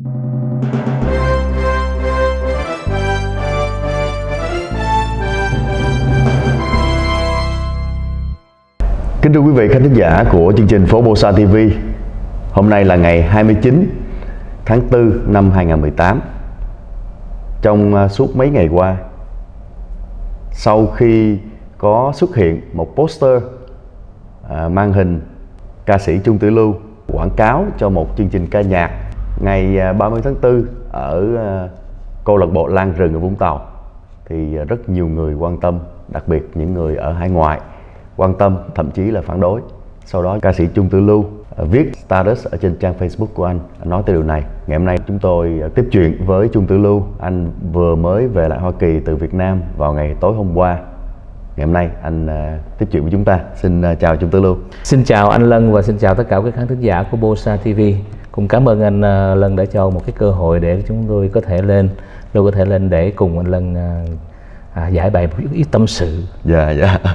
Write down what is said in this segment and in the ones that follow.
Kính thưa quý vị khán thính giả của chương trình Phố Bosa TV. Hôm nay là ngày 29 tháng 4 năm 2018. Trong suốt mấy ngày qua, sau khi có xuất hiện một poster mang hình ca sĩ Chung Tử Lưu quảng cáo cho một chương trình ca nhạc ngày 30 tháng 4 ở câu lạc bộ Lan Rừng ở Vũng Tàu, thì rất nhiều người quan tâm, đặc biệt những người ở hải ngoại quan tâm, thậm chí là phản đối. Sau đó ca sĩ Chung Tử Lưu viết status ở trên trang Facebook của anh nói tới điều này. Ngày hôm nay chúng tôi tiếp chuyện với Chung Tử Lưu. Anh vừa mới về lại Hoa Kỳ từ Việt Nam vào ngày tối hôm qua. Ngày hôm nay anh tiếp chuyện với chúng ta. Xin chào Chung Tử Lưu. Xin chào anh Lân và xin chào tất cả các khán thính giả của Bosa TV. Cũng cảm ơn anh Lân đã cho một cái cơ hội để chúng tôi có thể lên để cùng anh Lân giải bày một ít tâm sự. Dạ.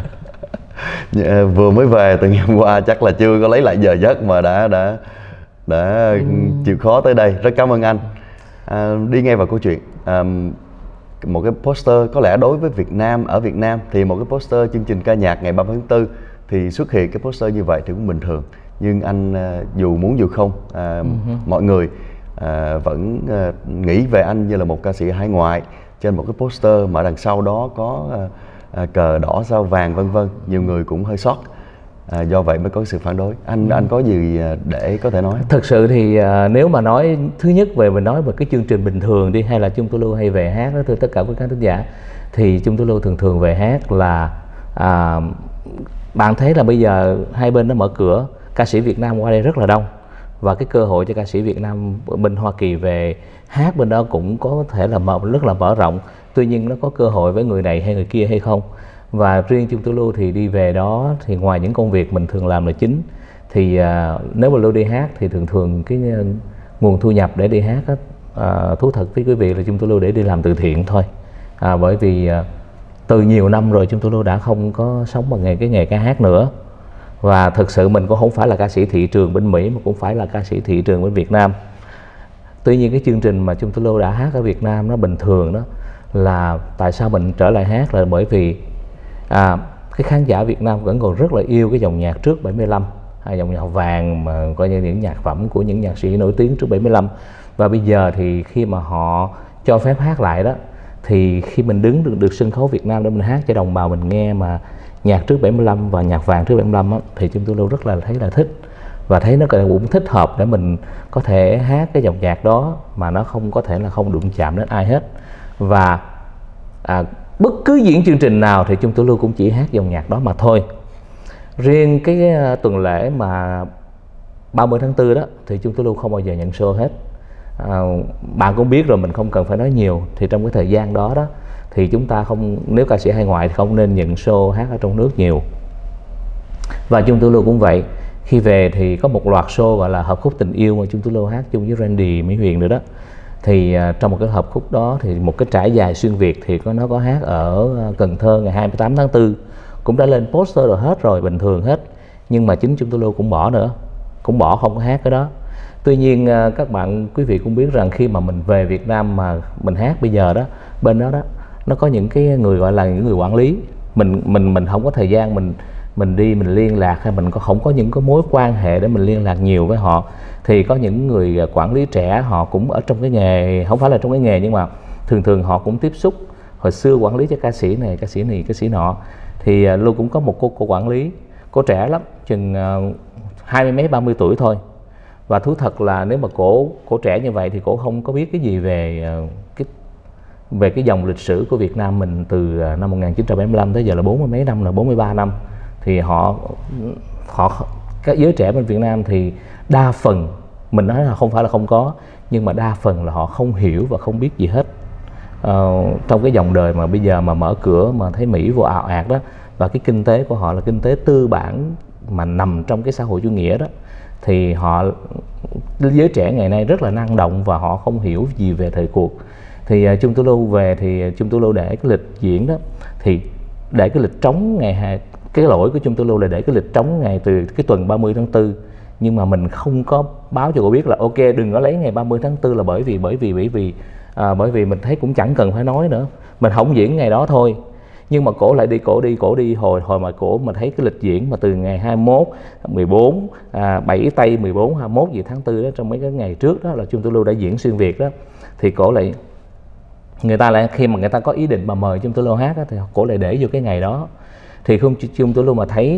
Vừa mới về từ ngày hôm qua, chắc là chưa có lấy lại giờ giấc mà đã chịu khó tới đây. Rất cảm ơn anh. Đi ngay vào câu chuyện. Một cái poster, có lẽ đối với ở Việt Nam thì một cái poster chương trình ca nhạc ngày 30 tháng 4 thì xuất hiện cái poster như vậy thì cũng bình thường. Nhưng anh dù muốn dù không, mọi người vẫn nghĩ về anh như là một ca sĩ hải ngoại trên một cái poster mà đằng sau đó có cờ đỏ sao vàng vân vân. Nhiều người cũng hơi sót, do vậy mới có sự phản đối. Anh có gì để có thể nói? Thực sự thì nếu mà nói thứ nhất mình nói về cái chương trình bình thường đi, hay là Chung Tử Lưu hay về hát đó, thưa tất cả các khán thính giả, thì Chung Tử Lưu thường về hát là bạn thấy là bây giờ hai bên nó mở cửa, ca sĩ Việt Nam qua đây rất là đông, và cái cơ hội cho ca sĩ Việt Nam bên Hoa Kỳ về hát bên đó cũng có thể là rất là mở rộng. Tuy nhiên nó có cơ hội với người này hay người kia hay không. Và riêng Chung Tử Lưu thì đi về đó thì ngoài những công việc mình thường làm là chính, thì nếu mà Lưu đi hát thì thường cái nguồn thu nhập để đi hát thú thật với quý vị là Chung Tử Lưu để đi làm từ thiện thôi. Bởi vì từ nhiều năm rồi Chung Tử Lưu đã không có sống bằng cái nghề ca hát nữa. Và thực sự mình cũng không phải là ca sĩ thị trường bên Mỹ, mà cũng phải là ca sĩ thị trường bên Việt Nam. Tuy nhiên cái chương trình mà Chung Tử Lưu đã hát ở Việt Nam nó bình thường đó, là tại sao mình trở lại hát là bởi vì cái khán giả Việt Nam vẫn còn rất là yêu cái dòng nhạc trước 75, dòng nhạc vàng mà coi như những nhạc phẩm của những nhạc sĩ nổi tiếng trước 75. Và bây giờ thì khi mà họ cho phép hát lại đó, thì khi mình đứng được sân khấu Việt Nam để mình hát cho đồng bào mình nghe mà nhạc trước 75 và nhạc vàng trước 75 đó, thì Chung Tử Lưu rất là thấy là thích, và thấy nó cũng thích hợp để mình có thể hát cái dòng nhạc đó mà nó không có thể là không đụng chạm đến ai hết. Và bất cứ diễn chương trình nào thì Chung Tử Lưu cũng chỉ hát dòng nhạc đó mà thôi. Riêng cái tuần lễ mà 30 tháng 4 đó thì Chung Tử Lưu không bao giờ nhận show hết. Bạn cũng biết rồi, mình không cần phải nói nhiều. Thì trong cái thời gian đó thì chúng ta không, nếu ca sĩ hải ngoại thì không nên nhận show hát ở trong nước nhiều. Và Chung Tử Lưu cũng vậy. Khi về thì có một loạt show gọi là hợp khúc tình yêu mà Chung Tử Lưu hát chung với Randy Mỹ Huyền nữa đó. Thì trong một cái hợp khúc đó thì một cái trải dài xuyên Việt thì nó có hát ở Cần Thơ ngày 28 tháng 4. Cũng đã lên poster rồi hết rồi, bình thường hết. Nhưng mà chính Chung Tử Lưu cũng bỏ nữa, cũng bỏ không có hát cái đó. Tuy nhiên các bạn quý vị cũng biết rằng khi mà mình về Việt Nam mà mình hát bây giờ đó, bên đó nó có những cái người gọi là những người quản lý. Mình không có thời gian mình đi mình liên lạc, hay mình không có những cái mối quan hệ để mình liên lạc nhiều với họ. Thì có những người quản lý trẻ, họ cũng ở trong cái nghề, không phải là trong cái nghề nhưng mà thường họ cũng tiếp xúc. Hồi xưa quản lý cho ca sĩ này, ca sĩ nọ. Thì Lưu cũng có một cô quản lý, cô trẻ lắm, chừng 20 mấy 30 tuổi thôi. Và thú thật là nếu mà cổ trẻ như vậy thì cổ không có biết cái gì về cái dòng lịch sử của Việt Nam mình từ năm 1975 tới giờ là 40 mấy năm, là 43 năm. Thì các giới trẻ bên Việt Nam thì đa phần, mình nói là không phải là không có, nhưng mà đa phần là họ không hiểu và không biết gì hết. Trong cái dòng đời mà bây giờ mà mở cửa mà thấy Mỹ vô ào ạt đó, và cái kinh tế của họ là kinh tế tư bản mà nằm trong cái xã hội chủ nghĩa đó, thì giới trẻ ngày nay rất là năng động và họ không hiểu gì về thời cuộc. Thì Chung Tử Lưu về thì Chung Tử Lưu để cái lịch diễn đó, thì để cái lịch trống ngày cái lỗi của Chung Tử Lưu là để cái lịch trống ngày từ cái tuần 30 tháng 4 nhưng mà mình không có báo cho cổ biết là ok đừng có lấy ngày 30 tháng 4 là bởi vì mình thấy cũng chẳng cần phải nói nữa, mình không diễn ngày đó thôi. Nhưng mà cổ lại cổ đi hồi mà cổ mình thấy cái lịch diễn mà từ ngày 21, 14, 7 tây, 14, 21 gì tháng 4 đó, trong mấy cái ngày trước đó là Chung Tú Lưu đã diễn xuyên Việt đó, thì cổ lại người ta lại khi mà người ta có ý định mà mời Chung Tú Lưu hát đó, thì cổ lại để vô cái ngày đó. Thì không Chung Tú Lưu mà thấy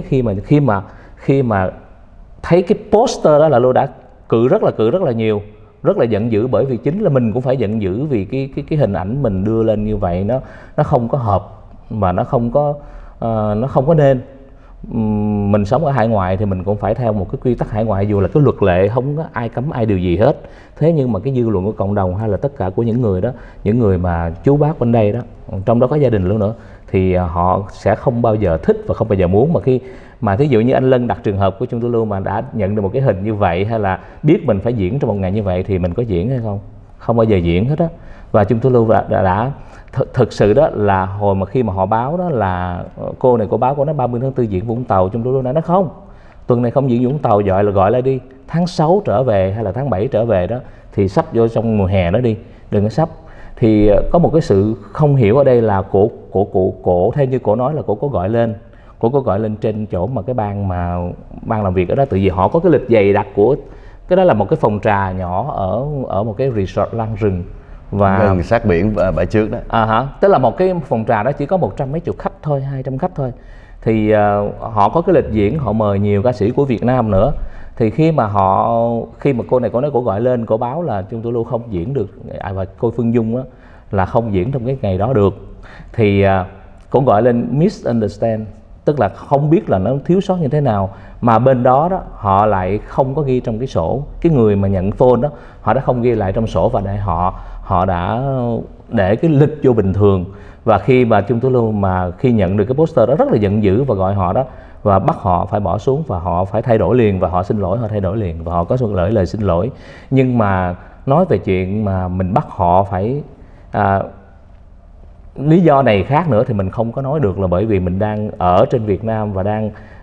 khi mà thấy cái poster đó là Lưu đã cự rất là nhiều, rất là giận dữ, bởi vì chính là mình cũng phải giận dữ vì cái hình ảnh mình đưa lên như vậy nó không có hợp mà nó không có nên. Mình sống ở hải ngoại thì mình cũng phải theo một cái quy tắc hải ngoại, dù là cái luật lệ không có ai cấm ai điều gì hết. Thế nhưng mà cái dư luận của cộng đồng hay là tất cả của những người đó, những người mà chú bác bên đây đó, trong đó có gia đình luôn nữa, thì họ sẽ không bao giờ thích và không bao giờ muốn. Mà khi mà thí dụ như anh Lân đặt trường hợp của Chung Tú Lưu mà đã nhận được một cái hình như vậy, hay là biết mình phải diễn trong một ngày như vậy, thì mình có diễn hay không? Không bao giờ diễn hết á. Và Chung Tú Lưu đã thực sự đó là hồi mà khi mà họ báo đó là cô này, cô báo, cô nói 30 tháng 4 diễn Vũng Tàu, Chung Tú Lưu nói không, tuần này không diễn Vũng Tàu, gọi lại đi, tháng 6 trở về hay là tháng 7 trở về đó, thì sắp vô trong mùa hè đó đi, đừng có sắp. Thì có một cái sự không hiểu ở đây là cổ theo như cổ nói là cổ có gọi lên trên chỗ mà cái ban làm việc ở đó, tự vì họ có cái lịch dày đặc của cái đó là một cái phòng trà nhỏ ở một cái resort Lan Rừng và gần sát biển bãi trước đó. Tức là một cái phòng trà đó chỉ có 100 mấy chục khách thôi, 200 khách thôi. Thì họ có cái lịch diễn, họ mời nhiều ca sĩ của Việt Nam nữa. Thì khi mà cô này, cô nói, cô gọi lên, cô báo là Chung Tú Lưu không diễn được, và cô Phương Dung á là không diễn trong cái ngày đó được, thì cô gọi lên misunderstand, tức là không biết là nó thiếu sót như thế nào, mà bên đó đó họ lại không có ghi trong cái sổ, cái người mà nhận phone đó họ đã không ghi lại trong sổ, và để họ đã để cái lịch vô bình thường. Và khi mà Chung Tú Lưu mà khi nhận được cái poster đó rất là giận dữ và gọi họ đó và bắt họ phải bỏ xuống và họ phải thay đổi liền, và họ xin lỗi, họ thay đổi liền và họ có lời xin lỗi. Nhưng mà nói về chuyện mà mình bắt họ phải lý do này khác nữa thì mình không có nói được, là bởi vì mình đang ở trên Việt Nam và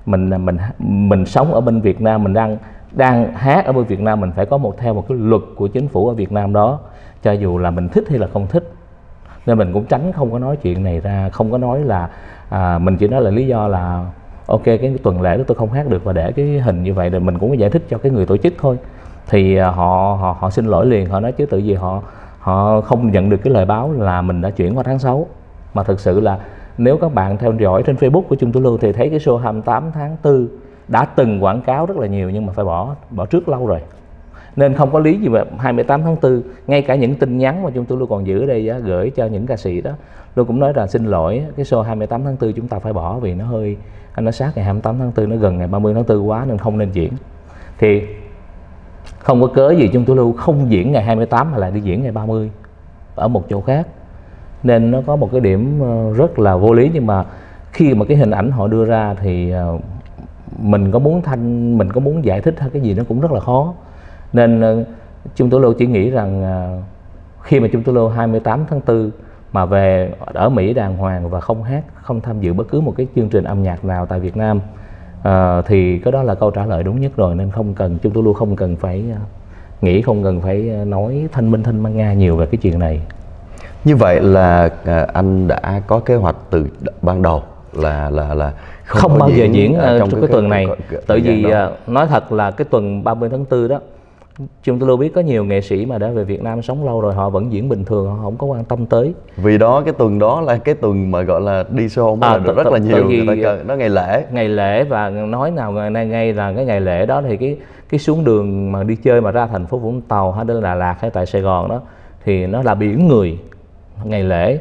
mình sống ở bên Việt Nam, mình đang hát ở bên Việt Nam, mình phải có theo một cái luật của chính phủ ở Việt Nam đó, cho dù là mình thích hay là không thích. Nên mình cũng tránh không có nói chuyện này ra, không có nói là mình chỉ nói là lý do là ok cái tuần lễ đó tôi không hát được và để cái hình như vậy, rồi mình cũng có giải thích cho cái người tổ chức thôi. Thì họ xin lỗi liền, họ nói chứ tự vì họ không nhận được cái lời báo là mình đã chuyển qua tháng 6. Mà thực sự là nếu các bạn theo dõi trên Facebook của Chung Tú Lưu thì thấy cái show 28 tháng 4 đã từng quảng cáo rất là nhiều, nhưng mà phải bỏ trước lâu rồi, nên không có lý gì mà 28 tháng 4. Ngay cả những tin nhắn mà Chung Tú Lưu còn giữ ở đây gửi cho những ca sĩ đó, Lưu cũng nói là xin lỗi, cái show 28 tháng 4 chúng ta phải bỏ vì nó sát ngày 28 tháng 4, nó gần ngày 30 tháng 4 quá nên không nên diễn. Thì không có cớ gì Chung Tú Lưu không diễn ngày 28 mà lại đi diễn ngày 30 ở một chỗ khác. Nên nó có một cái điểm rất là vô lý. Nhưng mà khi mà cái hình ảnh họ đưa ra thì mình có muốn giải thích hay cái gì nó cũng rất là khó. Nên Chung Tú Lưu chỉ nghĩ rằng khi mà Chung Tú Lưu 28 tháng 4 mà về ở Mỹ đàng hoàng và không hát, không tham dự bất cứ một cái chương trình âm nhạc nào tại Việt Nam, thì cái đó là câu trả lời đúng nhất rồi. Nên Chung Tú Lưu không cần phải không cần phải nói thanh minh Nga nhiều về cái chuyện này. Như vậy là anh đã có kế hoạch từ ban đầu là không bao giờ diễn trong cái tuần này. Tại vì nói thật là cái tuần 30 tháng 4 đó, Chung Tú Lưu biết có nhiều nghệ sĩ mà đã về Việt Nam sống lâu rồi, họ vẫn diễn bình thường, họ không có quan tâm tới. Vì đó cái tuần đó là cái tuần mà gọi là đi show rất là nhiều, người ta nó ngày lễ và nói nào ngay là cái ngày lễ đó thì cái xuống đường mà đi chơi mà ra thành phố Vũng Tàu hay đến Đà Lạt hay tại Sài Gòn đó thì nó là biển người. Ngày lễ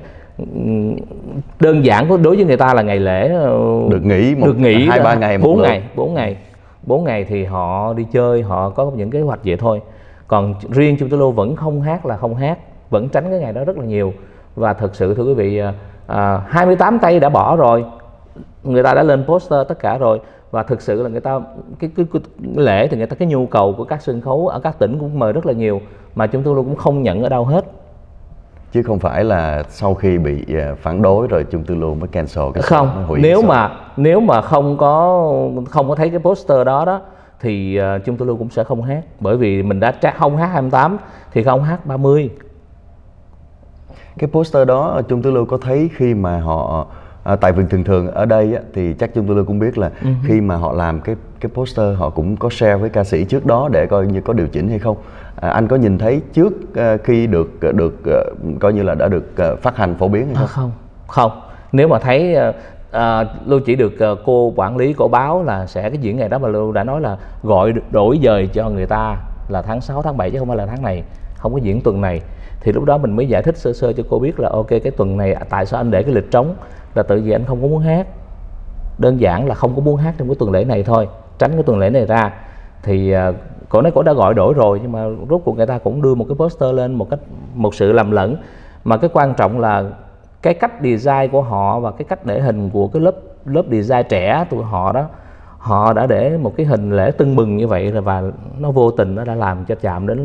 đơn giản đối với người ta là ngày lễ được nghỉ 2-3 ngày, 4 ngày thì họ đi chơi, họ có những kế hoạch vậy thôi. Còn riêng Chung Tú Lưu vẫn không hát là không hát, vẫn tránh cái ngày đó rất là nhiều. Và thật sự thưa quý vị, 28 tây đã bỏ rồi, người ta đã lên poster tất cả rồi. Và thực sự là người ta cái lễ thì người ta cái nhu cầu của các sân khấu ở các tỉnh cũng mời rất là nhiều, mà Chung Tú Lưu cũng không nhận ở đâu hết. Chứ không phải là sau khi bị phản đối rồi Chung Tú Lưu mới cancel cái không. Nếu mà không có thấy cái poster đó thì Chung Tôi Lưu cũng sẽ không hát, bởi vì mình đã không hát 28 thì không hát 30. Cái poster đó Chung Tôi Lưu có thấy khi mà họ tại vì thường ở đây á, thì chắc Chung Tôi Lưu cũng biết là khi mà họ làm cái poster họ cũng có share với ca sĩ trước đó để coi như có điều chỉnh hay không. Anh có nhìn thấy trước khi được coi như là đã được phát hành phổ biến hay không? Không. Nếu mà thấy Lưu chỉ được cô quản lý cổ báo là sẽ cái diễn ngày đó, mà Lưu đã nói là gọi đổi dời cho người ta là tháng 6, tháng 7 chứ không phải là tháng này, không có diễn tuần này. Thì lúc đó mình mới giải thích sơ sơ cho cô biết là ok, cái tuần này tại sao anh để cái lịch trống, là tự vì anh không có muốn hát, đơn giản là không có muốn hát trong cái tuần lễ này thôi, tránh cái tuần lễ này ra. Thì cổ nói cổ đã gọi đổi rồi, nhưng mà rốt cuộc người ta cũng đưa một cái poster lên một sự lầm lẫn. Mà cái quan trọng là cái cách design của họ và cái cách để hình của cái lớp design trẻ tụi họ đó, họ đã để một cái hình lễ tưng bừng như vậy rồi, và nó vô tình nó đã làm cho chạm đến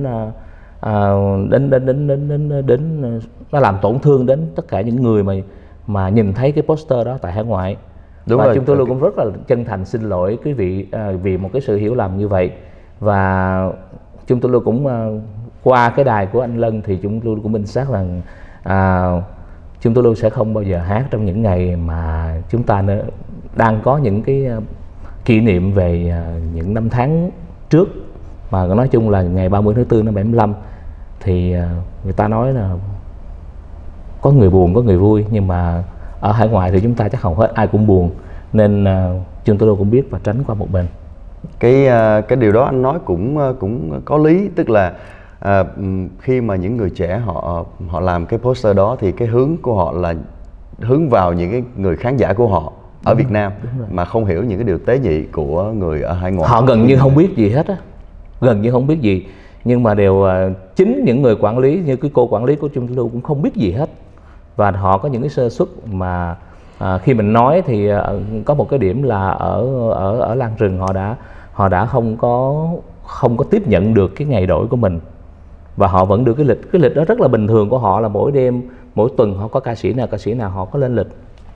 nó làm tổn thương đến tất cả những người mà nhìn thấy cái poster đó tại hải ngoại. Đúng và rồi. Chúng tôi luôn cũng rất là chân thành xin lỗi quý vị vì một cái sự hiểu lầm như vậy. Và chúng tôi luôn cũng qua cái đài của anh Lân thì chúng tôi cũng minh xác rằng chúng tôi luôn sẽ không bao giờ hát trong những ngày mà chúng ta đang có những cái kỷ niệm về những năm tháng trước. Mà nói chung là ngày 30 tháng 4 năm 75 thì người ta nói là có người buồn có người vui, nhưng mà ở hải ngoại thì chúng ta chắc hầu hết ai cũng buồn, nên chúng tôi cũng biết và tránh qua một bên. Cái điều đó anh nói cũng có lý, tức là khi mà những người trẻ họ làm cái poster đó thì cái hướng của họ là hướng vào những cái người khán giả của họ ở Việt Nam mà không hiểu những cái điều tế nhị của người ở hải ngoại. Họ gần như không biết gì hết á, gần như không biết gì, nhưng mà đều chính những người quản lý như cái cô quản lý của Chung Tôi Lưu cũng không biết gì hết. Và họ có những cái sơ suất mà khi mình nói thì có một cái điểm là ở Lan Rừng họ đã không có tiếp nhận được cái ngày đổi của mình, và họ vẫn được cái lịch đó rất là bình thường của họ là mỗi đêm mỗi tuần họ có ca sĩ nào họ có lên lịch.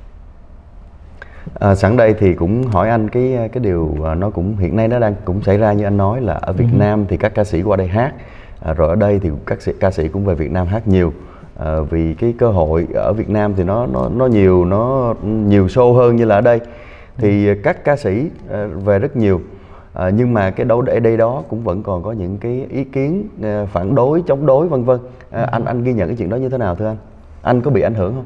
Sẵn đây thì cũng hỏi anh cái điều nó cũng hiện nay nó đang cũng xảy ra như anh nói là ở Việt Nam thì các ca sĩ qua đây hát, rồi ở đây thì các ca sĩ cũng về Việt Nam hát nhiều. Vì cái cơ hội ở Việt Nam thì nó nhiều show hơn như là ở đây, thì các ca sĩ về rất nhiều, nhưng mà cái đâu để đây đó cũng vẫn còn có những cái ý kiến phản đối, chống đối vân vân. Anh ghi nhận cái chuyện đó như thế nào thưa anh? Anh có bị ảnh hưởng không?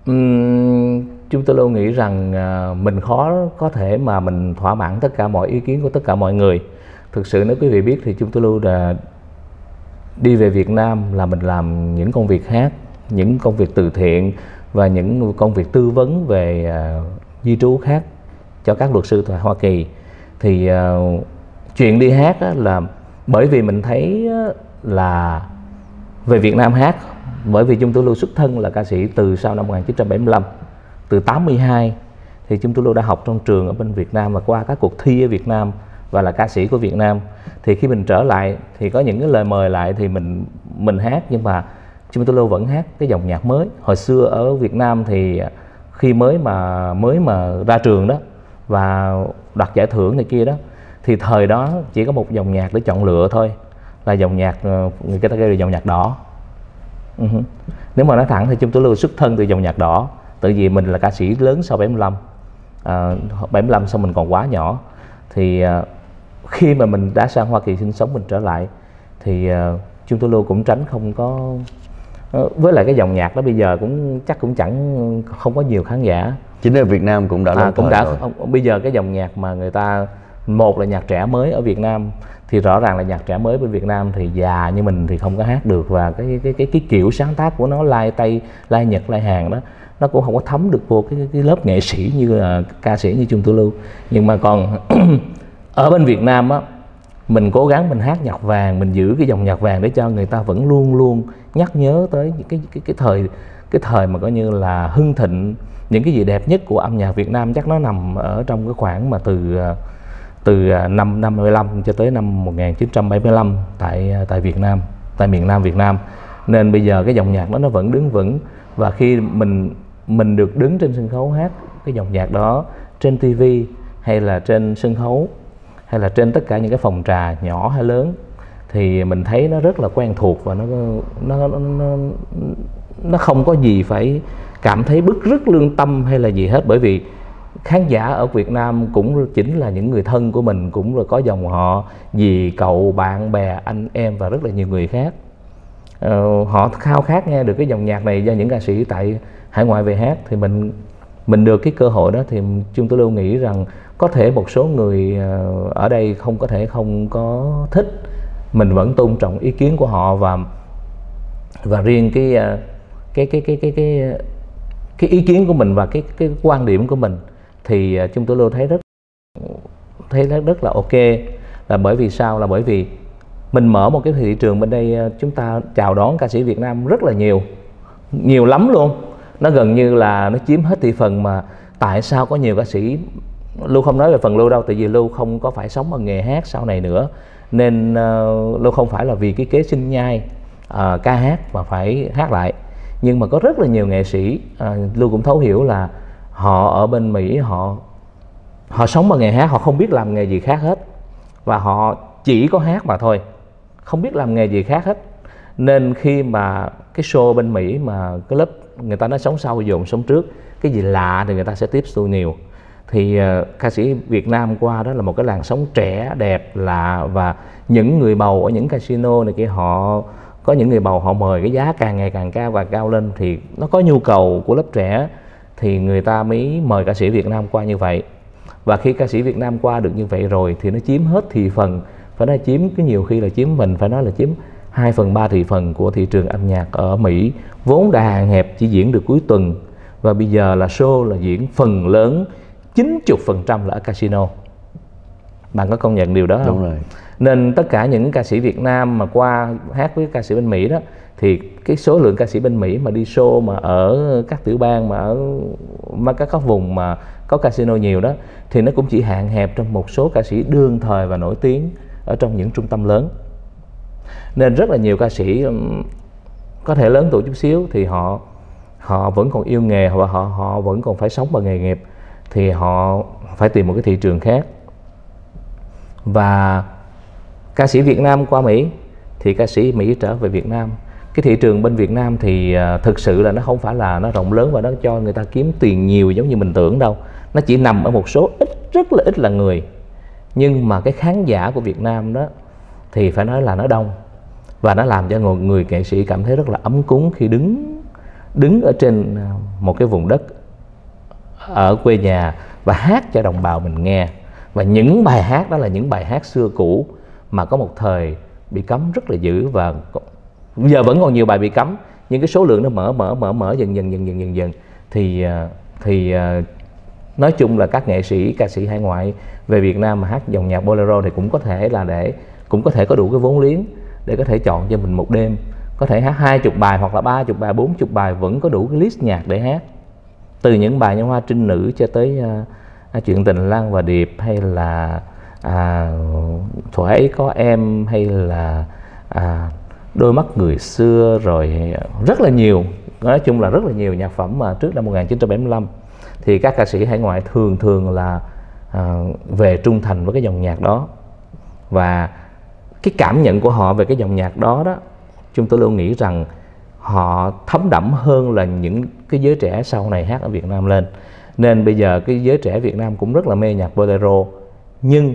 Chúng tôi luôn nghĩ rằng mình khó có thể mà mình thỏa mãn tất cả mọi ý kiến của tất cả mọi người. Thực sự nếu quý vị biết thì chúng tôi luôn là đi về Việt Nam là mình làm những công việc hát, những công việc từ thiện và những công việc tư vấn về di trú khác cho các luật sư tại Hoa Kỳ. Thì chuyện đi hát là bởi vì mình thấy là về Việt Nam hát, bởi vì chúng tôi luôn xuất thân là ca sĩ từ sau năm 1975, từ 82 thì chúng tôi luôn đã học trong trường ở bên Việt Nam và qua các cuộc thi ở Việt Nam và là ca sĩ của Việt Nam. Thì khi mình trở lại thì có những cái lời mời lại thì mình hát, nhưng mà chúng tôi luôn vẫn hát cái dòng nhạc mới. Hồi xưa ở Việt Nam thì khi mới mà ra trường đó và đoạt giải thưởng này kia đó, thì thời đó chỉ có một dòng nhạc để chọn lựa thôi, là dòng nhạc người ta kêu là dòng nhạc đỏ. Nếu mà nói thẳng thì chúng tôi luôn xuất thân từ dòng nhạc đỏ, tại vì mình là ca sĩ lớn sau 75. 75 xong mình còn quá nhỏ. Thì khi mà mình đã sang Hoa Kỳ sinh sống, mình trở lại thì chúng tôi luôn cũng tránh không có, với lại cái dòng nhạc đó bây giờ cũng chắc cũng không có nhiều khán giả. Chính ở Việt Nam cũng đã lâu cũng đã rồi. Bây giờ cái dòng nhạc mà người ta, một là nhạc trẻ mới ở Việt Nam thì rõ ràng là nhạc trẻ mới bên Việt Nam thì già như mình thì không có hát được, và cái kiểu sáng tác của nó lai Tây, lai Nhật, lai Hàn đó nó cũng không có thấm được vô cái lớp nghệ sĩ như là ca sĩ như Chung Tôi Lưu. Nhưng mà còn ở bên Việt Nam á, mình cố gắng mình hát nhạc vàng, mình giữ cái dòng nhạc vàng để cho người ta vẫn luôn luôn nhắc nhớ tới cái thời mà coi như là hưng thịnh, những cái gì đẹp nhất của âm nhạc Việt Nam chắc nó nằm ở trong cái khoảng mà từ năm 55 cho tới năm 1975 tại Việt Nam, tại miền Nam Việt Nam. Nên bây giờ cái dòng nhạc đó nó vẫn đứng vững, và khi mình được đứng trên sân khấu hát cái dòng nhạc đó trên TV hay là trên sân khấu hay là trên tất cả những cái phòng trà nhỏ hay lớn, thì mình thấy nó rất là quen thuộc và nó không có gì phải cảm thấy bứt rứt lương tâm hay là gì hết, bởi vì khán giả ở Việt Nam cũng chính là những người thân của mình, cũng là có dòng họ, dì, cậu, bạn bè, anh em và rất là nhiều người khác. Họ khao khát nghe được cái dòng nhạc này do những ca sĩ tại hải ngoại về hát, thì mình được cái cơ hội đó, thì Trung Tử Lưu nghĩ rằng có thể một số người ở đây không có thích, mình vẫn tôn trọng ý kiến của họ, và riêng cái ý kiến của mình và cái quan điểm của mình thì Trung Tử Lưu thấy rất là ok. Là bởi vì sao? Là bởi vì mình mở một cái thị trường bên đây, chúng ta chào đón ca sĩ Việt Nam rất là nhiều lắm luôn. Nó gần như là nó chiếm hết thị phần. Mà tại sao có nhiều ca sĩ, Lưu không nói về phần Lưu đâu, tại vì Lưu không có phải sống bằng nghề hát sau này nữa, nên Lưu không phải là vì cái kế sinh nhai ca hát mà phải hát lại. Nhưng mà có rất là nhiều nghệ sĩ, Lưu cũng thấu hiểu là họ ở bên Mỹ, họ sống bằng nghề hát, họ không biết làm nghề gì khác hết, và họ chỉ có hát mà thôi, không biết làm nghề gì khác hết. Nên khi mà cái show bên Mỹ mà cái lớp người ta nói sống sau dồn sống trước, cái gì lạ thì người ta sẽ tiếp xúc nhiều. Thì ca sĩ Việt Nam qua đó là một cái làn sóng trẻ, đẹp, lạ, và những người bầu ở những casino này kia, họ có những người bầu họ mời cái giá càng ngày càng cao và cao lên, thì nó có nhu cầu của lớp trẻ thì người ta mới mời ca sĩ Việt Nam qua như vậy. Và khi ca sĩ Việt Nam qua được như vậy rồi thì nó chiếm hết thị phần, phải nói chiếm cái nhiều khi là chiếm, mình phải nói là chiếm 2/3 thị phần của thị trường âm nhạc ở Mỹ, vốn đã hạn hẹp chỉ diễn được cuối tuần, và bây giờ là show là diễn phần lớn 90% là ở casino. Bạn có công nhận điều đó không? Đúng rồi. Nên tất cả những ca sĩ Việt Nam mà qua hát với ca sĩ bên Mỹ đó, thì cái số lượng ca sĩ bên Mỹ mà đi show mà ở các tiểu bang, mà ở các vùng mà có casino nhiều đó, thì nó cũng chỉ hạn hẹp trong một số ca sĩ đương thời và nổi tiếng ở trong những trung tâm lớn. Nên rất là nhiều ca sĩ có thể lớn tuổi chút xíu thì họ vẫn còn yêu nghề, và họ vẫn còn phải sống bằng nghề nghiệp, thì họ phải tìm một cái thị trường khác. Và ca sĩ Việt Nam qua Mỹ thì ca sĩ Mỹ trở về Việt Nam. Cái thị trường bên Việt Nam thì thực sự là nó không phải là nó rộng lớn và nó cho người ta kiếm tiền nhiều giống như mình tưởng đâu. Nó chỉ nằm ở một số rất là ít là người. Nhưng mà cái khán giả của Việt Nam đó thì phải nói là nó đông, và nó làm cho người nghệ sĩ cảm thấy rất là ấm cúng khi đứng ở trên một cái vùng đất ở quê nhà và hát cho đồng bào mình nghe. Và những bài hát đó là những bài hát xưa cũ mà có một thời bị cấm rất là dữ, và giờ vẫn còn nhiều bài bị cấm, nhưng cái số lượng nó mở dần thì nói chung là các nghệ sĩ, ca sĩ hải ngoại về Việt Nam mà hát dòng nhạc bolero thì cũng có thể có đủ cái vốn liếng để có thể chọn cho mình một đêm, có thể hát 20 bài hoặc là 30 bài, 40 bài, vẫn có đủ cái list nhạc để hát. Từ những bài như Hoa Trinh Nữ cho tới Chuyện Tình Lan và Điệp, hay là Thuở Ấy Có Em, hay là Đôi Mắt Người Xưa, rồi rất là nhiều. Nói chung là rất là nhiều nhạc phẩm mà trước năm 1975 thì các ca sĩ hải ngoại thường là về trung thành với cái dòng nhạc đó. Và cái cảm nhận của họ về cái dòng nhạc đó đó, chúng tôi luôn nghĩ rằng họ thấm đẫm hơn là những cái giới trẻ sau này hát ở Việt Nam lên. Nên bây giờ cái giới trẻ Việt Nam cũng rất là mê nhạc bolero. Nhưng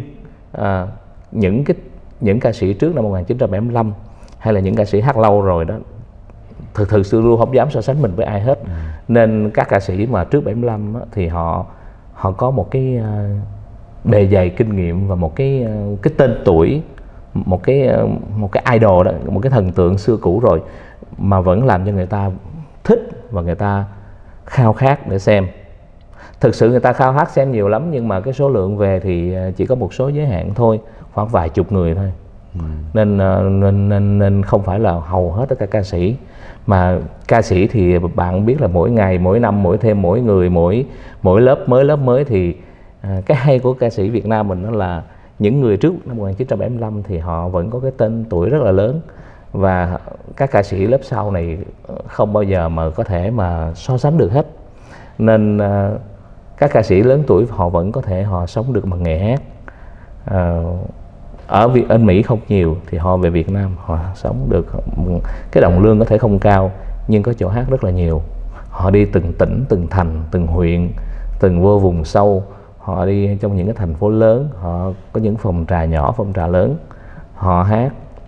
những ca sĩ trước năm 1975 hay là những ca sĩ hát lâu rồi đó, thực sự luôn không dám so sánh mình với ai hết. Nên các ca sĩ mà trước 75 á, thì họ có một cái bề dày kinh nghiệm và một cái tên tuổi, một cái idol đó, một cái thần tượng xưa cũ rồi, mà vẫn làm cho người ta thích và người ta khao khát để xem. Thực sự người ta khao khát xem nhiều lắm, nhưng mà cái số lượng về thì chỉ có một số giới hạn thôi, khoảng vài chục người thôi. Nên không phải là hầu hết tất cả ca sĩ. Mà ca sĩ thì bạn biết là mỗi ngày, mỗi năm, mỗi người, mỗi lớp mới thì cái hay của ca sĩ Việt Nam mình đó là những người trước năm 1975 thì họ vẫn có cái tên tuổi rất là lớn, và các ca sĩ lớp sau này không bao giờ mà có thể mà so sánh được hết. Nên các ca sĩ lớn tuổi họ vẫn có thể họ sống được bằng nghề hát. ở Mỹ không nhiều thì họ về Việt Nam họ sống được, cái đồng lương có thể không cao nhưng có chỗ hát rất là nhiều. Họ đi từng tỉnh, từng thành, từng huyện, từng vô vùng sâu, họ đi trong những cái thành phố lớn, họ có những phòng trà nhỏ, phòng trà lớn, họ hát,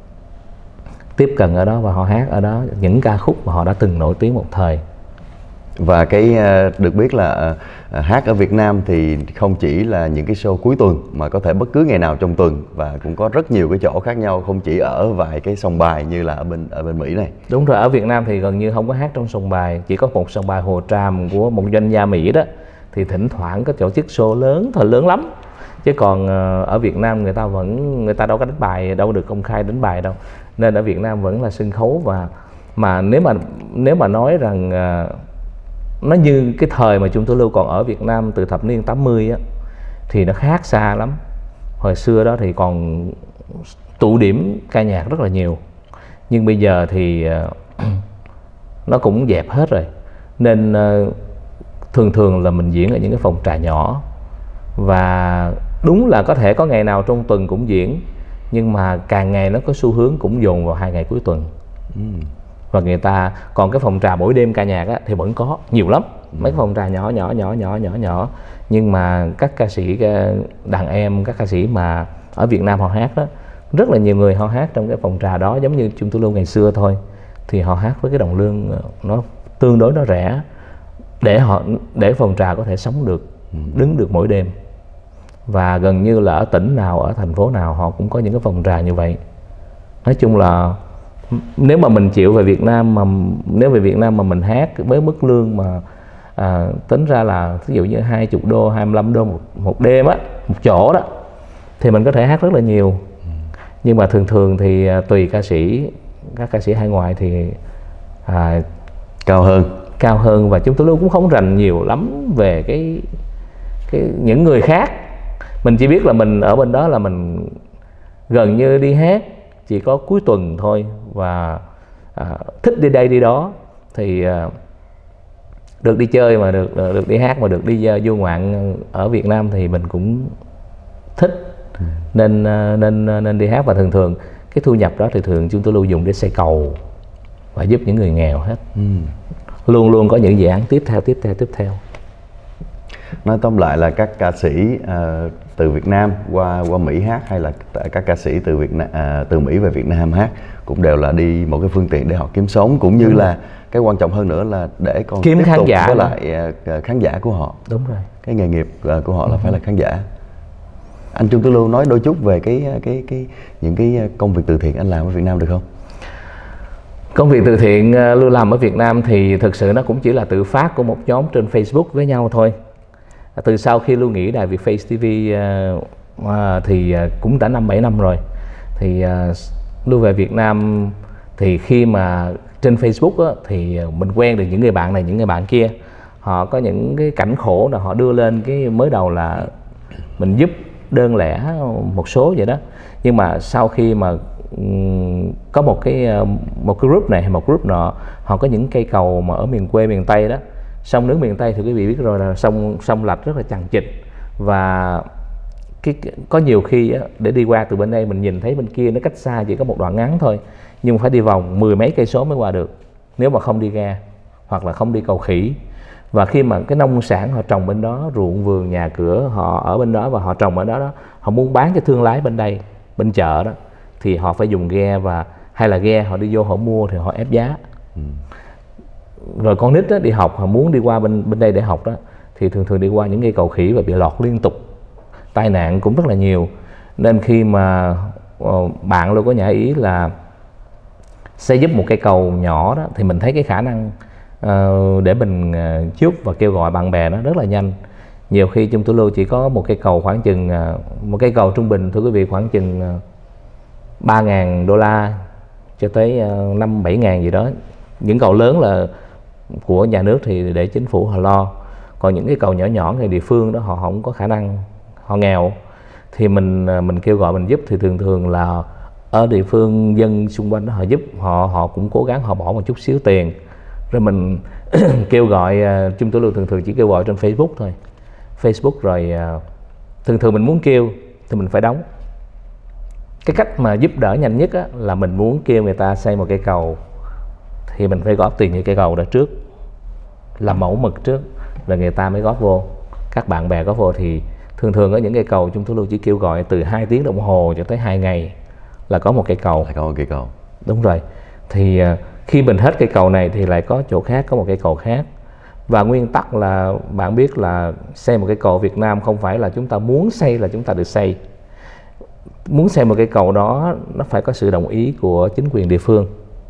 tiếp cận ở đó và họ hát ở đó những ca khúc mà họ đã từng nổi tiếng một thời. Và cái được biết là hát ở Việt Nam thì không chỉ là những cái show cuối tuần mà có thể bất cứ ngày nào trong tuần, và cũng có rất nhiều cái chỗ khác nhau, không chỉ ở vài cái sòng bài như là ở bên Mỹ này. Đúng rồi, ở Việt Nam thì gần như không có hát trong sòng bài, chỉ có một sòng bài Hồ Tràm của một doanh gia Mỹ đó thì thỉnh thoảng có tổ chức show lớn thôi, lớn lắm. Chứ còn ở Việt Nam người ta đâu có đánh bài, đâu được công khai đánh bài đâu, nên ở Việt Nam vẫn là sân khấu. Và mà nếu mà nói rằng nó như cái thời mà Chung Tử Lưu còn ở Việt Nam từ thập niên 80 á, thì nó khác xa lắm. Hồi xưa đó thì còn tụ điểm ca nhạc rất là nhiều, nhưng bây giờ thì nó cũng dẹp hết rồi. Nên thường là mình diễn ở những cái phòng trà nhỏ, và đúng là có thể có ngày nào trong tuần cũng diễn, nhưng mà càng ngày nó có xu hướng cũng dồn vào 2 ngày cuối tuần. Và người ta còn cái phòng trà mỗi đêm ca nhạc á, thì vẫn có nhiều lắm, mấy cái phòng trà nhỏ, nhưng mà các ca sĩ đàn em, các ca sĩ mà ở Việt Nam họ hát đó, rất là nhiều người họ hát trong cái phòng trà đó, giống như Chung Tử Lưu ngày xưa thôi, thì họ hát với cái đồng lương nó tương đối nó rẻ để phòng trà có thể sống được, đứng được mỗi đêm. Và gần như là ở tỉnh nào, ở thành phố nào họ cũng có những cái phòng trà như vậy. Nói chung là nếu mà mình chịu về Việt Nam, nếu về Việt Nam mà mình hát với mức lương mà tính ra là ví dụ như 20 đô, 25 đô một đêm á, một chỗ đó, thì mình có thể hát rất là nhiều. Nhưng mà thường thì tùy ca sĩ, các ca sĩ hải ngoại thì cao hơn, và Chung Tử Lưu cũng không rành nhiều lắm về cái những người khác. Mình chỉ biết là mình ở bên đó là mình gần như đi hát chỉ có cuối tuần thôi, và thích đi đây đi đó, thì được đi chơi mà được đi hát mà được đi du ngoạn ở Việt Nam thì mình cũng thích, nên đi hát. Và thường cái thu nhập đó thì thường Chung Tử Lưu dùng để xây cầu và giúp những người nghèo hết. Luôn có những dự án tiếp theo. Nói tóm lại là các ca sĩ từ Việt Nam qua Mỹ hát, hay là các ca sĩ từ Mỹ về Việt Nam hát, cũng đều là đi một cái phương tiện để họ kiếm sống, cũng như là cái quan trọng hơn nữa là để còn kiếm tiếp khán tục giả với lại khán giả của họ. Đúng rồi, cái nghề nghiệp của họ là phải là khán giả. Anh Chung Tử Lưu nói đôi chút về những cái công việc từ thiện anh làm ở Việt Nam được không? Công việc từ thiện Lưu làm ở Việt Nam thì thực sự nó cũng chỉ là tự phát của một nhóm trên Facebook với nhau thôi. Từ sau khi Lưu nghỉ Đài Việt Face TV thì cũng đã 5-7 năm rồi, thì Lưu về Việt Nam thì khi mà trên Facebook á, thì mình quen được những người bạn này, những người bạn kia, họ có những cái cảnh khổ là họ đưa lên. Cái mới đầu là mình giúp đơn lẻ một số vậy đó, nhưng mà sau khi mà có một cái group này hay một group nọ, họ có những cây cầu mà ở miền quê miền Tây đó, sông nước miền Tây thì quý vị biết rồi là sông Lạch rất là chằng chịt, và có nhiều khi á, để đi qua từ bên đây mình nhìn thấy bên kia nó cách xa chỉ có một đoạn ngắn thôi, nhưng mà phải đi vòng 10 mấy cây số mới qua được, nếu mà không đi ga hoặc là không đi cầu khỉ. Và khi mà cái nông sản họ trồng bên đó, ruộng vườn nhà cửa họ ở bên đó và họ trồng ở đó, họ muốn bán cho thương lái bên đây, bên chợ đó, thì họ phải dùng ghe, và hay là ghe họ đi vô họ mua thì họ ép giá. Rồi con nít đó, đi học họ muốn đi qua bên đây để học đó, thì thường đi qua những cây cầu khỉ và bị lọt liên tục, tai nạn cũng rất là nhiều. Nên khi mà bạn Lưu có nhã ý là xây giúp một cây cầu nhỏ đó, thì mình thấy cái khả năng để mình giúp và kêu gọi bạn bè nó rất là nhanh. Nhiều khi Chung Tử Lưu chỉ có một cây cầu khoảng chừng một cây cầu trung bình thưa quý vị khoảng chừng 3.000 đô la cho tới 5-7.000 gì đó. Những cầu lớn là của nhà nước thì để chính phủ họ lo, còn những cái cầu nhỏ nhỏ người địa phương đó họ không có khả năng, họ nghèo, thì mình kêu gọi mình giúp, thì thường là ở địa phương dân xung quanh đó họ giúp, họ cũng cố gắng họ bỏ một chút xíu tiền, rồi mình kêu gọi. Chung Tử Lưu thường chỉ kêu gọi trên Facebook thôi, Facebook rồi thường mình muốn kêu thì mình phải đóng. Cái cách mà giúp đỡ nhanh nhất á, là mình muốn kêu người ta xây một cây cầu thì mình phải góp tiền cho cây cầu đó trước, làm mẫu mực trước, rồi người ta mới góp vô. Các bạn bè góp vô thì thường ở những cây cầu chúng tôi luôn chỉ kêu gọi từ 2 tiếng đồng hồ cho tới 2 ngày là có một cây cầu. Lại có một cây cầu. Đúng rồi. Thì khi mình hết cây cầu này thì lại có chỗ khác, có một cây cầu khác. Và nguyên tắc là bạn biết là xây một cây cầu Việt Nam không phải là chúng ta muốn xây là chúng ta được xây. Muốn xây một cây cầu đó nó phải có sự đồng ý của chính quyền địa phương.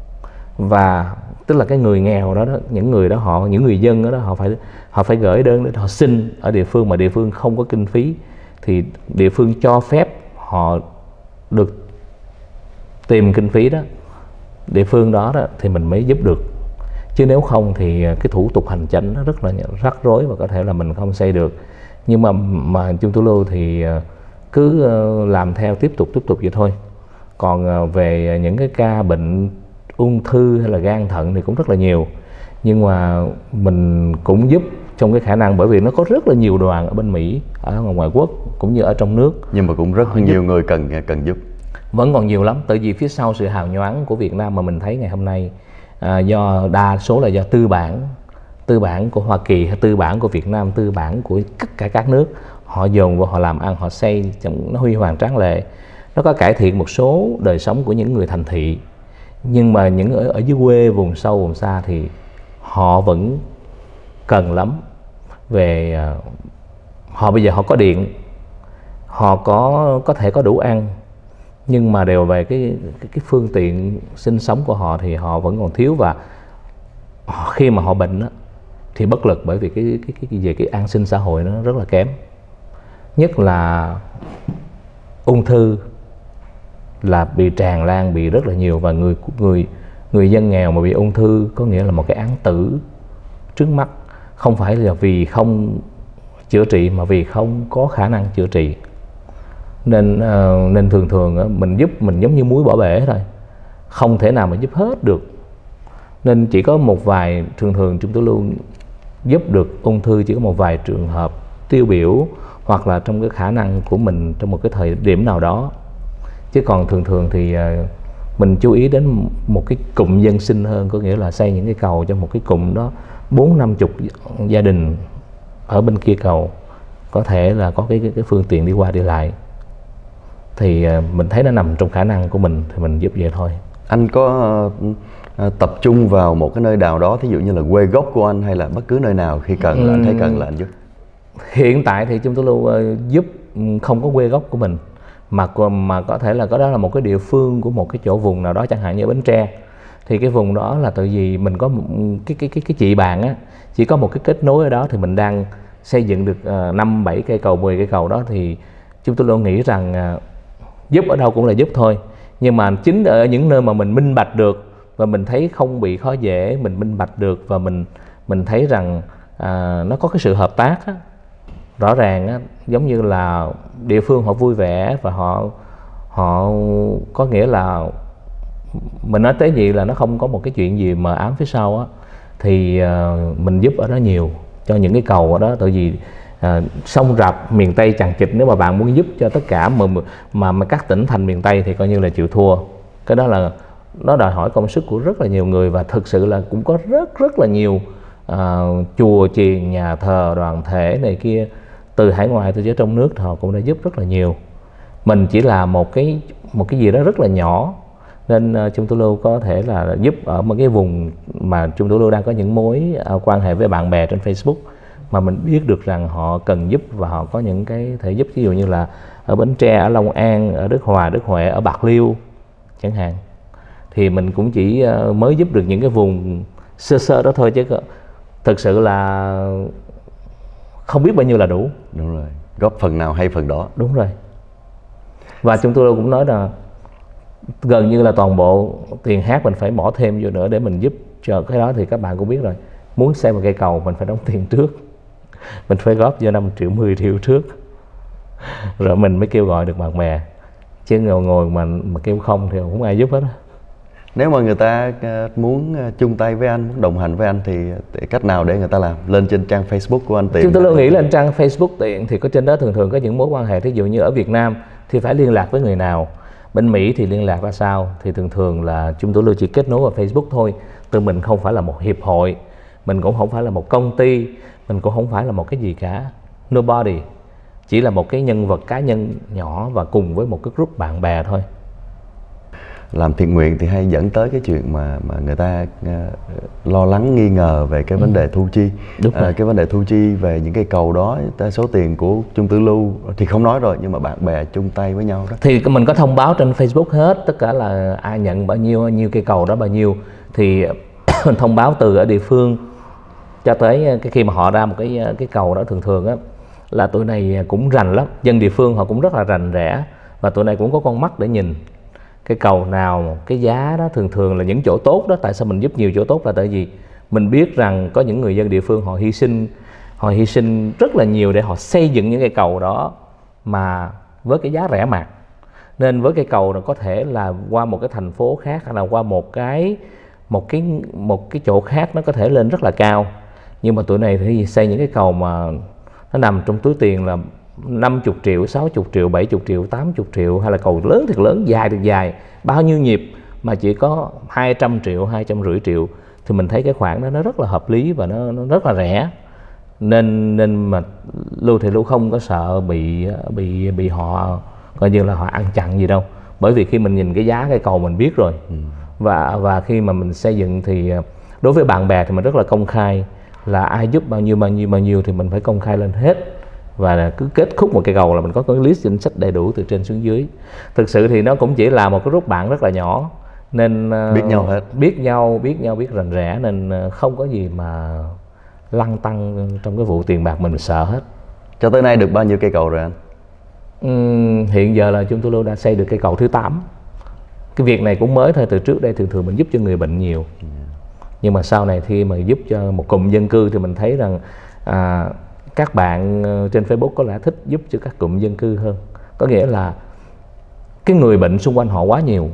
Và tức là cái người nghèo đó, những người đó những người dân đó họ phải gửi đơn để họ xin ở địa phương, mà địa phương không có kinh phí thì địa phương cho phép họ được tìm kinh phí đó, địa phương đó thì mình mới giúp được. Chứ nếu không thì cái thủ tục hành chính nó rất là rắc rối và có thể là mình không xây được. Nhưng mà Chung Tu Lưu thì cứ làm theo tiếp tục vậy thôi. Còn về những cái ca bệnh ung thư hay là gan thận thì cũng rất là nhiều, nhưng mà mình cũng giúp trong cái khả năng, bởi vì nó có rất là nhiều đoàn ở bên Mỹ, ở ngoài quốc cũng như ở trong nước, nhưng mà cũng rất nhiều người cần giúp. Vẫn còn nhiều lắm, tại vì phía sau sự hào nhoáng của Việt Nam mà mình thấy ngày hôm nay, do đa số là do tư bản của Hoa Kỳ hay tư bản của Việt Nam, tư bản của tất cả các nước, họ dồn vào họ làm ăn, họ xây nó huy hoàng tráng lệ. Nó có cải thiện một số đời sống của những người thành thị, nhưng mà những ở dưới quê, vùng sâu vùng xa thì họ vẫn cần lắm về họ bây giờ họ có điện, họ có thể có đủ ăn, nhưng mà đều về cái phương tiện sinh sống của họ thì họ vẫn còn thiếu. Và khi mà họ bệnh đó, thì bất lực, bởi vì cái an sinh xã hội nó rất là kém. Nhất là ung thư là bị tràn lan, bị rất là nhiều. Và người dân nghèo mà bị ung thư có nghĩa là một cái án tử trước mắt, không phải là vì không chữa trị mà vì không có khả năng chữa trị. Nên thường mình giúp mình giống như muối bỏ bể thôi, không thể nào mà giúp hết được. Nên chỉ có một vài, thường chúng tôi luôn giúp được ung thư chỉ có một vài trường hợp tiêu biểu, hoặc là trong cái khả năng của mình trong một cái thời điểm nào đó. Chứ còn thường thì mình chú ý đến một cái cụm dân sinh hơn, có nghĩa là xây những cái cầu cho một cái cụm đó 40-50 gia đình ở bên kia cầu có thể là có cái phương tiện đi qua đi lại, thì mình thấy nó nằm trong khả năng của mình thì mình giúp vậy thôi. Anh có tập trung vào một cái nơi nào đó, thí dụ như là quê gốc của anh, hay là bất cứ nơi nào khi cần là anh thấy cần là anh giúp? Hiện tại thì chúng tôi luôn giúp không có quê gốc của mình, mà có thể là đó là một cái địa phương của một cái chỗ vùng nào đó, chẳng hạn như Bến Tre. Thì cái vùng đó là tại vì mình có cái chị bạn á, chỉ có một cái kết nối ở đó, thì mình đang xây dựng được 5-7 cây cầu, 10 cây cầu đó, thì chúng tôi luôn nghĩ rằng giúp ở đâu cũng là giúp thôi. Nhưng mà chính ở những nơi mà mình minh bạch được và mình thấy không bị khó dễ, mình minh bạch được và mình thấy rằng nó có cái sự hợp tác á, rõ ràng á, giống như là địa phương họ vui vẻ và họ có nghĩa là mình nói tới gì là nó không có một cái chuyện gì mờ ám phía sau á, thì mình giúp ở đó nhiều cho những cái cầu ở đó. Tại vì sông rạp miền Tây chằng chịt, nếu mà bạn muốn giúp cho tất cả mà các tỉnh thành miền Tây thì coi như là chịu thua. Cái đó là nó đòi hỏi công sức của rất là nhiều người, và thực sự là cũng có rất là nhiều chùa chiền, nhà thờ, đoàn thể này kia từ hải ngoại, từ trong nước họ cũng đã giúp rất là nhiều. Mình chỉ là một cái gì đó rất là nhỏ, nên Chung Tu Lưu có thể là giúp ở một cái vùng mà Chung Tu Lưu đang có những mối quan hệ với bạn bè trên Facebook, mà mình biết được rằng họ cần giúp và họ có những cái thể giúp, ví dụ như là ở Bến Tre, ở Long An, ở Đức Hòa, Đức Huệ, ở Bạc Liêu chẳng hạn. Thì mình cũng chỉ mới giúp được những cái vùng sơ đó thôi, chứ thực sự là không biết bao nhiêu là đủ. Đúng rồi, góp phần nào hay phần đó. Đúng rồi. Và chúng tôi cũng nói là gần như là toàn bộ tiền hát mình phải bỏ thêm vô nữa để mình giúp cho cái đó. Thì các bạn cũng biết rồi, muốn xây một cây cầu mình phải đóng tiền trước, mình phải góp vô 5 triệu 10 triệu trước, rồi mình mới kêu gọi được bạn bè. Chứ ngồi mà kêu không thì không ai giúp hết. Nếu mà người ta muốn chung tay với anh, muốn đồng hành với anh thì cách nào để người ta làm? Lên trên trang Facebook của anh tiện? Chúng tôi luôn nghĩ lên trang Facebook tiện thì có trên đó thường thường có những mối quan hệ. Thí dụ như ở Việt Nam thì phải liên lạc với người nào, bên Mỹ thì liên lạc ra sao, thì thường thường là chúng tôi luôn chỉ kết nối vào Facebook thôi. Từ mình không phải là một hiệp hội, mình cũng không phải là một công ty, mình cũng không phải là một cái gì cả. Nobody, chỉ là một cái nhân vật cá nhân nhỏ và cùng với một cái group bạn bè thôi. Làm thiện nguyện thì hay dẫn tới cái chuyện mà người ta lo lắng nghi ngờ về cái vấn đề thu chi. Cái vấn đề thu chi về những cây cầu đó, số tiền của Chung Tử Lưu thì không nói rồi, nhưng mà bạn bè chung tay với nhau đó. Thì mình có thông báo trên Facebook hết, tất cả là ai nhận bao nhiêu cây cầu đó bao nhiêu. Thì mình thông báo từ ở địa phương cho tới khi mà họ ra một cái cầu đó, thường thường á là tụi này cũng rành lắm, dân địa phương họ cũng rất là rành rẽ, và tụi này cũng có con mắt để nhìn cái cầu nào, cái giá đó, thường thường là những chỗ tốt đó. Tại sao mình giúp nhiều chỗ tốt là tại vì mình biết rằng có những người dân địa phương họ hy sinh rất là nhiều để họ xây dựng những cây cầu đó mà với cái giá rẻ mạt. Nên với cây cầu nó có thể là qua một cái thành phố khác, hay là qua một cái chỗ khác nó có thể lên rất là cao, nhưng mà tụi này thì xây những cái cầu mà nó nằm trong túi tiền là 50 triệu, 60 triệu, 70 triệu, 80 triệu, hay là cầu lớn thiệt lớn, dài thiệt dài, bao nhiêu nhịp mà chỉ có 200 triệu, 250 triệu, thì mình thấy cái khoản đó nó rất là hợp lý và nó rất là rẻ. Nên mà Lưu thì Lưu không có sợ bị họ coi như là họ ăn chặn gì đâu, bởi vì khi mình nhìn cái giá cây cầu mình biết rồi. Và khi mà mình xây dựng thì đối với bạn bè thì mình rất là công khai, là ai giúp bao nhiêu thì mình phải công khai lên hết. Và cứ kết thúc một cây cầu là mình có cái list danh sách đầy đủ từ trên xuống dưới. Thực sự thì nó cũng chỉ là một cái group bạn rất là nhỏ, nên biết nhau hết, biết rành rẽ, nên không có gì mà lăn tăng trong cái vụ tiền bạc mình sợ hết. Cho tới nay được bao nhiêu cây cầu rồi anh? Hiện giờ là chúng tôi đã xây được cây cầu thứ 8. Cái việc này cũng mới thôi, từ trước đây thường mình giúp cho người bệnh nhiều. Nhưng mà sau này khi mà giúp cho một cụm dân cư thì mình thấy rằng các bạn trên Facebook có lẽ thích giúp cho các cụm dân cư hơn. Có nghĩa là cái người bệnh xung quanh họ quá nhiều,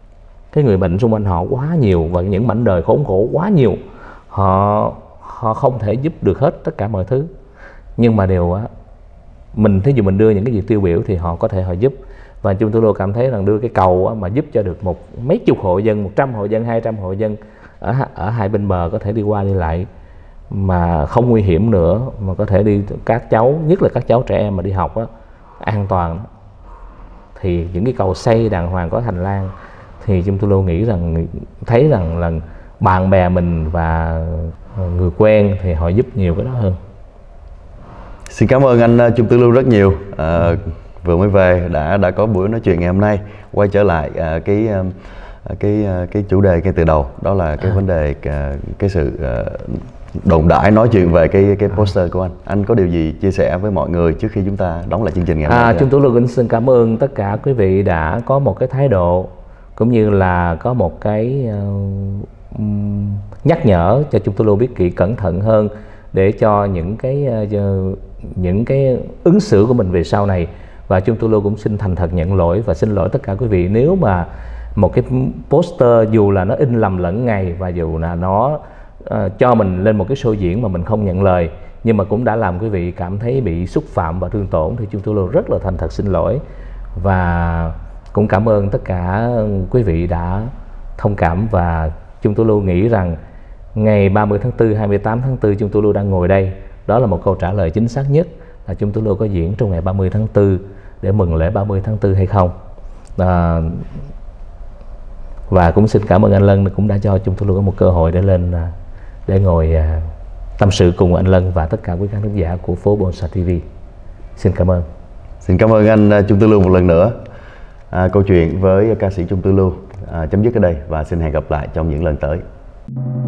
và những mảnh đời khốn khổ quá nhiều. Họ không thể giúp được hết tất cả mọi thứ, nhưng mà thí dụ mình đưa những cái gì tiêu biểu thì họ có thể họ giúp. Và chúng tôi cảm thấy rằng đưa cái cầu mà giúp cho được mấy chục hộ dân, 100 hộ dân, 200 hộ dân ở hai bên bờ có thể đi qua đi lại mà không nguy hiểm nữa, mà có thể đi, các cháu, nhất là các cháu trẻ em mà đi học an toàn, thì những cái cầu xây đàng hoàng có hành lang thì chúng tôi luôn nghĩ rằng, thấy rằng là bạn bè mình và người quen thì họ giúp nhiều cái đó hơn. Xin cảm ơn anh Chung Tử Lưu rất nhiều. Vừa mới về đã có buổi nói chuyện ngày hôm nay. Quay trở lại cái chủ đề ngay từ đầu, đó là cái vấn đề cái sự đồn đại nói chuyện về cái poster của anh. Anh có điều gì chia sẻ với mọi người trước khi chúng ta đóng lại chương trình ngày hôm nay? Chúng tôi luôn xin cảm ơn tất cả quý vị đã có một cái thái độ, cũng như là có một cái nhắc nhở cho chúng tôi luôn biết kỹ cẩn thận hơn, để cho những cái ứng xử của mình về sau này. Và chúng tôi luôn cũng xin thành thật nhận lỗi và xin lỗi tất cả quý vị nếu mà một cái poster dù là nó in lầm lẫn ngày, và dù là nó cho mình lên một cái show diễn mà mình không nhận lời, nhưng mà cũng đã làm quý vị cảm thấy bị xúc phạm và thương tổn, thì chúng tôi luôn rất là thành thật xin lỗi. Và cũng cảm ơn tất cả quý vị đã thông cảm. Và chúng tôi luôn nghĩ rằng ngày 30 tháng 4, 28 tháng 4 chúng tôi luôn đang ngồi đây, đó là một câu trả lời chính xác nhất, là chúng tôi luôn có diễn trong ngày 30 tháng 4 để mừng lễ 30 tháng 4 hay không. Và cũng xin cảm ơn anh Lân cũng đã cho chúng tôi luôn có một cơ hội để lên để ngồi tâm sự cùng anh Lân và tất cả quý khán thính giả của phố Bonsai TV. Xin cảm ơn. Xin cảm ơn anh Chung Tử Lưu một lần nữa. Câu chuyện với ca sĩ Chung Tử Lưu chấm dứt ở đây, và xin hẹn gặp lại trong những lần tới.